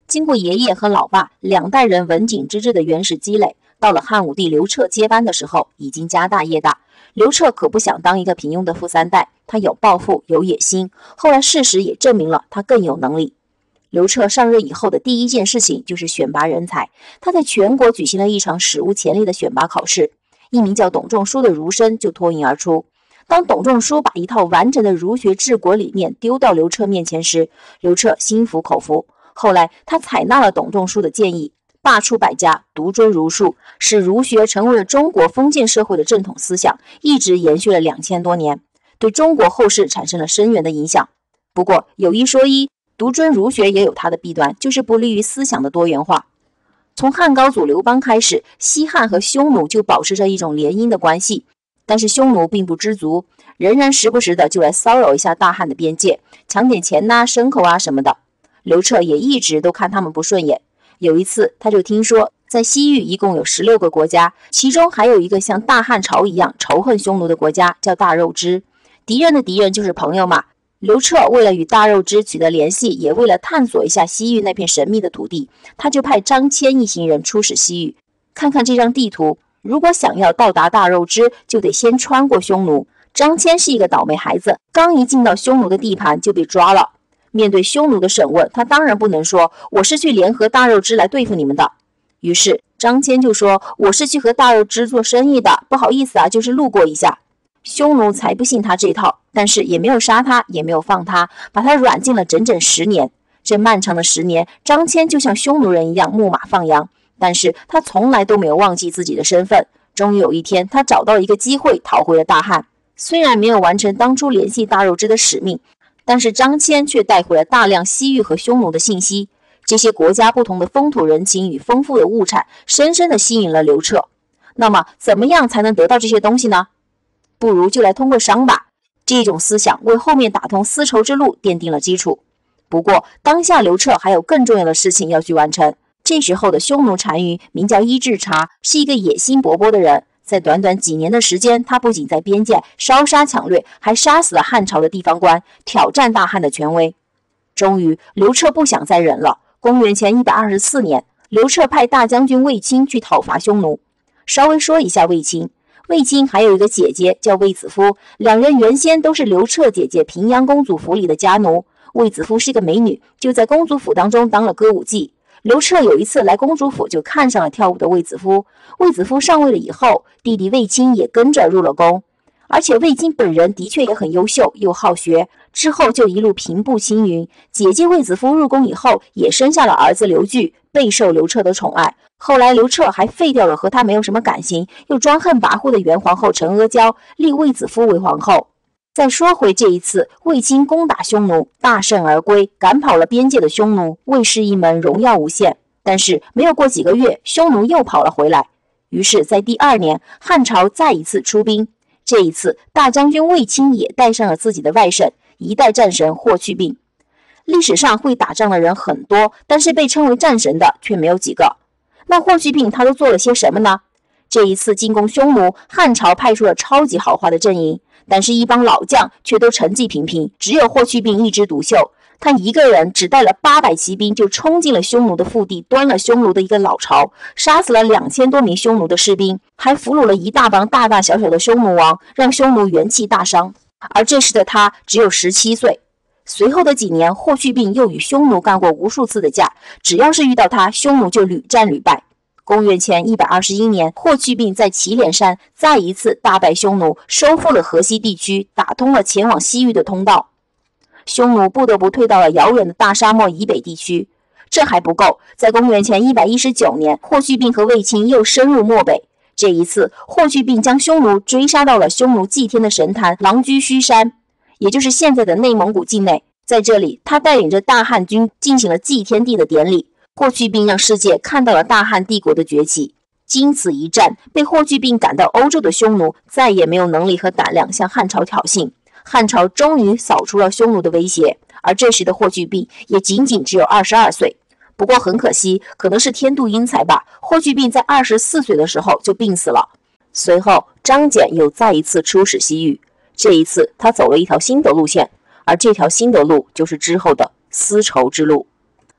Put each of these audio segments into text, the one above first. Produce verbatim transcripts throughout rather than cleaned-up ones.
经过爷爷和老爸两代人文景之治的原始积累，到了汉武帝刘彻接班的时候，已经家大业大。刘彻可不想当一个平庸的富三代，他有抱负，有野心。后来事实也证明了他更有能力。刘彻上任以后的第一件事情就是选拔人才，他在全国举行了一场史无前例的选拔考试。一名叫董仲舒的儒生就脱颖而出。当董仲舒把一套完整的儒学治国理念丢到刘彻面前时，刘彻心服口服。后来他采纳了董仲舒的建议，罢黜百家，独尊儒术，使儒学成为了中国封建社会的正统思想，一直延续了两千多年，对中国后世产生了深远的影响。不过有一说一，独尊儒学也有它的弊端，就是不利于思想的多元化。从汉高祖刘邦开始，西汉和匈奴就保持着一种联姻的关系，但是匈奴并不知足，仍然时不时的就来骚扰一下大汉的边界，抢点钱呐、牲口啊什么的。刘彻也一直都看他们不顺眼。有一次他就听说在西域一共有十六个国家，其中还有一个像大汉朝一样仇恨匈奴的国家，叫大肉支。敌人的敌人就是朋友嘛。刘彻为了与大肉支取得联系，也为了探索一下西域那片神秘的土地，他就派张骞一行人出使西域。看看这张地图，如果想要到达大肉支，就得先穿过匈奴。张骞是一个倒霉孩子，刚一进到匈奴的地盘就被抓了。面对匈奴的审问，他当然不能说我是去联合大肉支来对付你们的。于是张骞就说我是去和大肉支做生意的，不好意思啊，就是路过一下。匈奴才不信他这套，但是也没有杀他，也没有放他，把他软禁了整整十年。这漫长的十年，张骞就像匈奴人一样牧马放羊，但是他从来都没有忘记自己的身份。终于有一天，他找到了一个机会，逃回了大汉。虽然没有完成当初联系大肉支的使命，但是张骞却带回了大量西域和匈奴的信息。这些国家不同的风土人情与丰富的物产，深深地吸引了刘彻。那么，怎么样才能得到这些东西呢？不如就来通过商吧。这种思想为后面打通丝绸之路奠定了基础。不过，当下刘彻还有更重要的事情要去完成。这时候的匈奴单于名叫伊稚茶，是一个野心勃勃的人。在短短几年的时间，他不仅在边界烧杀抢掠，还杀死了汉朝的地方官，挑战大汉的权威。终于，刘彻不想再忍了。公元前一百二十四年，刘彻派大将军卫青去讨伐匈奴。稍微说一下卫青。卫青还有一个姐姐叫卫子夫，两人原先都是刘彻姐姐平阳公主府里的家奴。卫子夫是个美女，就在公主府当中当了歌舞伎。刘彻有一次来公主府，就看上了跳舞的卫子夫。卫子夫上位了以后，弟弟卫青也跟着入了宫，而且卫青本人的确也很优秀，又好学，之后就一路平步青云。姐姐卫子夫入宫以后，也生下了儿子刘据，备受刘彻的宠爱。后来刘彻还废掉了和他没有什么感情，又专横跋扈的元皇后陈阿娇，立卫子夫为皇后。再说回这一次，卫青攻打匈奴，大胜而归，赶跑了边界的匈奴，卫氏一门荣耀无限。但是没有过几个月，匈奴又跑了回来。于是，在第二年，汉朝再一次出兵。这一次，大将军卫青也带上了自己的外甥，一代战神霍去病。历史上会打仗的人很多，但是被称为战神的却没有几个。那霍去病他都做了些什么呢？这一次进攻匈奴，汉朝派出了超级豪华的阵营，但是一帮老将却都成绩平平，只有霍去病一枝独秀。他一个人只带了八百骑兵，就冲进了匈奴的腹地，端了匈奴的一个老巢，杀死了两千多名匈奴的士兵，还俘虏了一大帮大大小小的匈奴王，让匈奴元气大伤。而这时的他只有十七岁。随后的几年，霍去病又与匈奴干过无数次的架，只要是遇到他，匈奴就屡战屡败。公元前一百二十一年，霍去病在祁连山再一次大败匈奴，收复了河西地区，打通了前往西域的通道。匈奴不得不退到了遥远的大沙漠以北地区。这还不够，在公元前一百一十九年，霍去病和卫青又深入漠北。这一次，霍去病将匈奴追杀到了匈奴祭天的神坛狼居胥山，也就是现在的内蒙古境内。在这里，他带领着大汉军进行了祭天地的典礼。霍去病让世界看到了大汉帝国的崛起。经此一战，被霍去病赶到欧洲的匈奴再也没有能力和胆量向汉朝挑衅。汉朝终于扫除了匈奴的威胁，而这时的霍去病也仅仅只有二十二岁。不过很可惜，可能是天妒英才吧，霍去病在二十四岁的时候就病死了。随后，张謇又再一次出使西域，这一次他走了一条新的路线，而这条新的路就是之后的丝绸之路。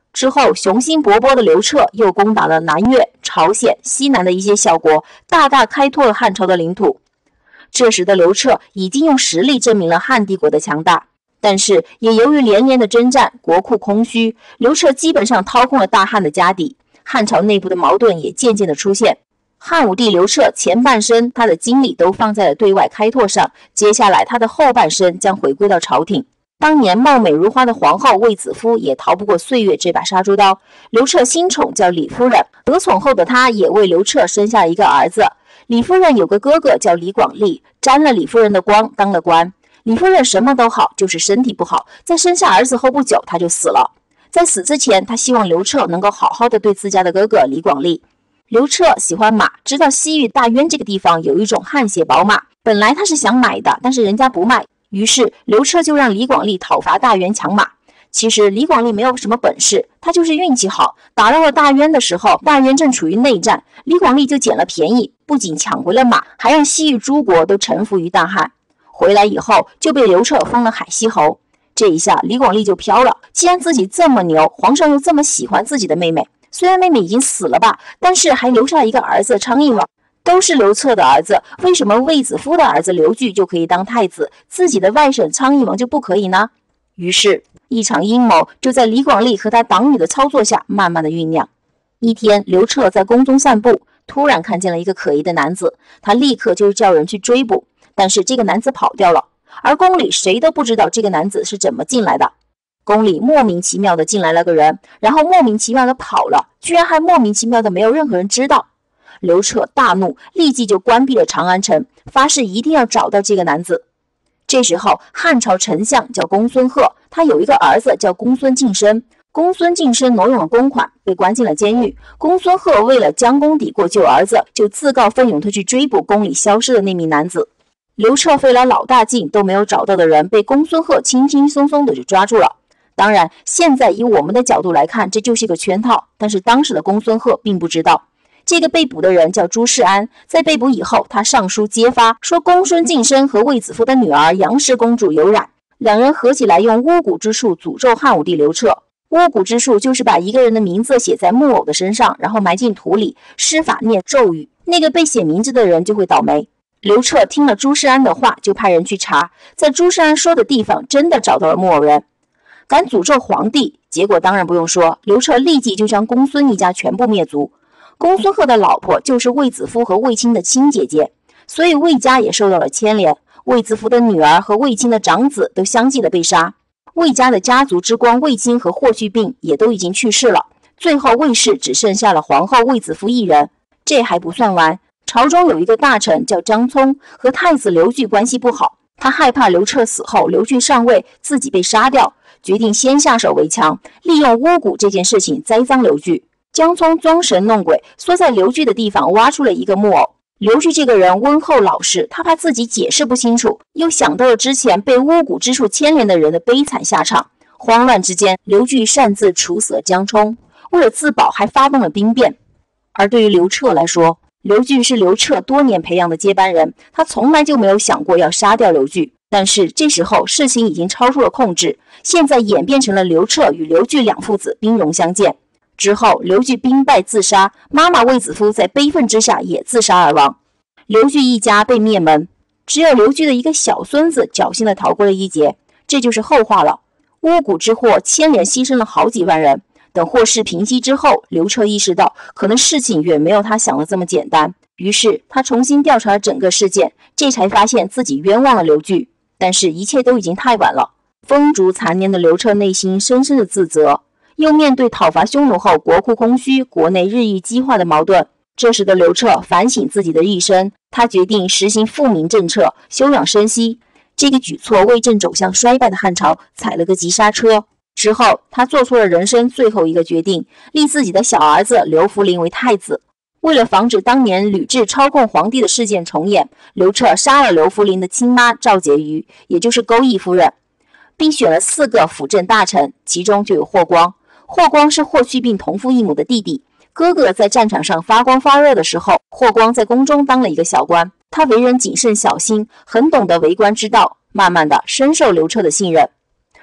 之后，雄心勃勃的刘彻又攻打了南越、朝鲜、西南的一些小国，大大开拓了汉朝的领土。这时的刘彻已经用实力证明了汉帝国的强大，但是也由于连连的征战，国库空虚，刘彻基本上掏空了大汉的家底，汉朝内部的矛盾也渐渐的出现。汉武帝刘彻前半生他的精力都放在了对外开拓上，接下来他的后半生将回归到朝廷。当年貌美如花的皇后卫子夫也逃不过岁月这把杀猪刀。刘彻新宠叫李夫人，得宠后的她也为刘彻生下一个儿子。李夫人有个哥哥叫李广利，沾了李夫人的光，当了官。李夫人什么都好，就是身体不好，在生下儿子后不久她就死了。在死之前，她希望刘彻能够好好的对自家的哥哥李广利。刘彻喜欢马，知道西域大渊这个地方有一种汗血宝马，本来他是想买的，但是人家不卖，于是刘彻就让李广利讨伐大渊抢马。其实李广利没有什么本事，他就是运气好，打到了大渊的时候，大渊正处于内战，李广利就捡了便宜，不仅抢回了马，还让西域诸国都臣服于大汉。回来以后就被刘彻封了海西侯。这一下李广利就飘了，既然自己这么牛，皇上又这么喜欢自己的妹妹，虽然妹妹已经死了吧，但是还留下一个儿子昌邑王，都是刘彻的儿子，为什么卫子夫的儿子刘据就可以当太子，自己的外甥昌邑王就不可以呢？于是一场阴谋就在李广利和他党羽的操作下慢慢的酝酿。一天，刘彻在宫中散步，突然看见了一个可疑的男子，他立刻就叫人去追捕，但是这个男子跑掉了，而宫里谁都不知道这个男子是怎么进来的。宫里莫名其妙的进来了个人，然后莫名其妙的跑了，居然还莫名其妙的没有任何人知道。刘彻大怒，立即就关闭了长安城，发誓一定要找到这个男子。这时候汉朝丞相叫公孙贺，他有一个儿子叫公孙敬升。公孙敬升挪用了公款，被关进了监狱。公孙贺为了将功抵过救儿子，就自告奋勇的去追捕宫里消失的那名男子。刘彻费了老大劲都没有找到的人，被公孙贺轻轻松松的就抓住了。当然，现在以我们的角度来看，这就是一个圈套，但是当时的公孙贺并不知道。这个被捕的人叫朱世安，在被捕以后，他上书揭发，说公孙敬升和卫子夫的女儿杨氏公主有染，两人合起来用巫蛊之术诅咒汉武帝刘彻。巫蛊之术就是把一个人的名字写在木偶的身上，然后埋进土里，施法念咒语，那个被写名字的人就会倒霉。刘彻听了朱世安的话，就派人去查，在朱世安说的地方真的找到了木偶人。敢诅咒皇帝，结果当然不用说，刘彻立即就将公孙一家全部灭族。公孙贺的老婆就是卫子夫和卫青的亲姐姐，所以卫家也受到了牵连。卫子夫的女儿和卫青的长子都相继的被杀，卫家的家族之光卫青和霍去病也都已经去世了，最后卫氏只剩下了皇后卫子夫一人。这还不算完，朝中有一个大臣叫张聪，和太子刘据关系不好，他害怕刘彻死后刘据上位，自己被杀掉，决定先下手为强，利用巫蛊这件事情栽赃刘据。江聪装神弄鬼，缩在刘据的地方挖出了一个木偶。刘据这个人温厚老实，他怕自己解释不清楚，又想到了之前被巫蛊之术牵连的人的悲惨下场。慌乱之间，刘据擅自处死了江聪，为了自保还发动了兵变。而对于刘彻来说，刘据是刘彻多年培养的接班人，他从来就没有想过要杀掉刘据。但是这时候事情已经超出了控制，现在演变成了刘彻与刘据两父子兵戎相见。之后，刘据兵败自杀，妈妈卫子夫在悲愤之下也自杀而亡。刘据一家被灭门，只有刘据的一个小孙子侥幸的逃过了一劫，这就是后话了。巫蛊之祸牵连牺牲了好几万人。等祸事平息之后，刘彻意识到可能事情远没有他想的这么简单，于是他重新调查了整个事件，这才发现自己冤枉了刘据。但是一切都已经太晚了，风烛残年的刘彻内心深深的自责。又面对讨伐匈奴后国库空虚、国内日益激化的矛盾，这时的刘彻反省自己的一生，他决定实行富民政策，休养生息。这个举措为正走向衰败的汉朝踩了个急刹车。之后，他做出了人生最后一个决定，立自己的小儿子刘弗陵为太子。为了防止当年吕雉操控皇帝的事件重演，刘彻杀了刘弗陵的亲妈赵婕妤，也就是钩弋夫人，并选了四个辅政大臣，其中就有霍光。霍光是霍去病同父异母的弟弟，哥哥在战场上发光发热的时候，霍光在宫中当了一个小官。他为人谨慎小心，很懂得为官之道，慢慢的深受刘彻的信任。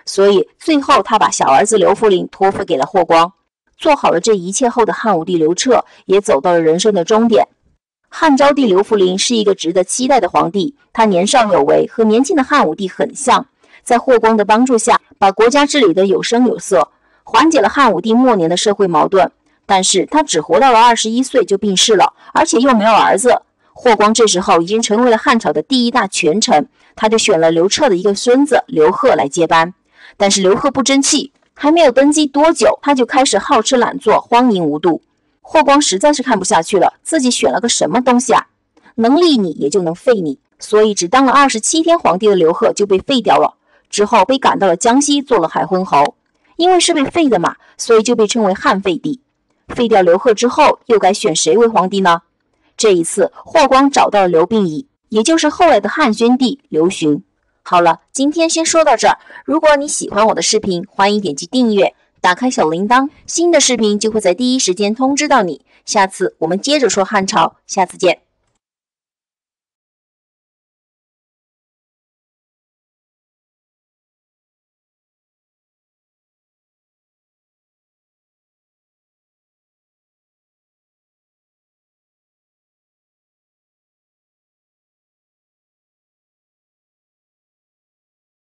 所以最后他把小儿子刘弗陵托付给了霍光。做好了这一切后的汉武帝刘彻也走到了人生的终点。汉昭帝刘弗陵是一个值得期待的皇帝，他年少有为，和年轻的汉武帝很像，在霍光的帮助下，把国家治理得有声有色，缓解了汉武帝末年的社会矛盾。但是他只活到了二十一岁就病逝了，而且又没有儿子。霍光这时候已经成为了汉朝的第一大权臣，他就选了刘彻的一个孙子刘贺来接班。但是刘贺不争气，还没有登基多久，他就开始好吃懒做，荒淫无度。霍光实在是看不下去了，自己选了个什么东西啊？能立你也就能废你，所以只当了二十七天皇帝的刘贺就被废掉了。之后被赶到了江西做了海昏侯，因为是被废的嘛，所以就被称为汉废帝。废掉刘贺之后，又该选谁为皇帝呢？这一次，霍光找到了刘病已，也就是后来的汉宣帝刘询。好了，今天先说到这儿。如果你喜欢我的视频，欢迎点击订阅，打开小铃铛，新的视频就会在第一时间通知到你。下次我们接着说汉朝，下次见。